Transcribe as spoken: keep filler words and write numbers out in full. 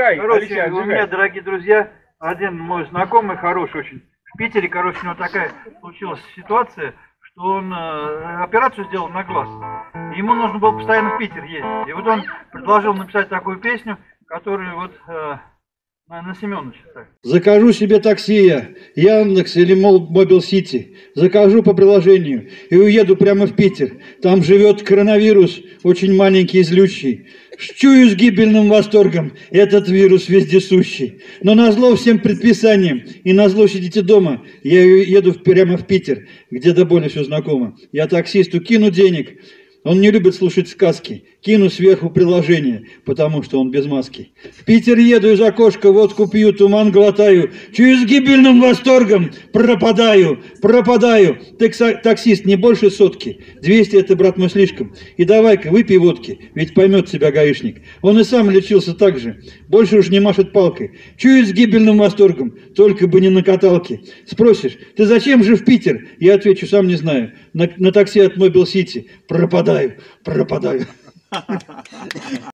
отжигай, Короче, Алексей, у меня, дорогие друзья, один мой знакомый хороший очень в Питере, короче, у него такая случилась ситуация, что он э, операцию сделал на глаз. И ему нужно было постоянно в Питер ездить. И вот он предложил написать такую песню, которую вот э, на, на Семеновича. Закажу себе такси я, Яндекс или Мобил Сити. Закажу по приложению и уеду прямо в Питер. Там живет коронавирус, очень маленький и злющий. Чую с гибельным восторгом этот вирус вездесущий. Но назло всем предписаниям и назло сидите дома, я еду прямо в Питер, где до боли все знакомо. Я таксисту кину денег, он не любит слушать сказки. Кину сверху приложение, потому что он без маски. В Питер еду из окошка, водку пью, туман глотаю. Чую с гибельным восторгом, пропадаю, пропадаю. Такса, таксист, не больше сотки. двести это, брат мой, слишком. И давай-ка выпей водки, ведь поймет себя гаишник. Он и сам лечился так же. Больше уж не машет палкой. Чую с гибельным восторгом, только бы не на каталке. Спросишь, ты зачем же в Питер? Я отвечу, сам не знаю. На, на такси от Мобил Сити пропадаю, пропадаю.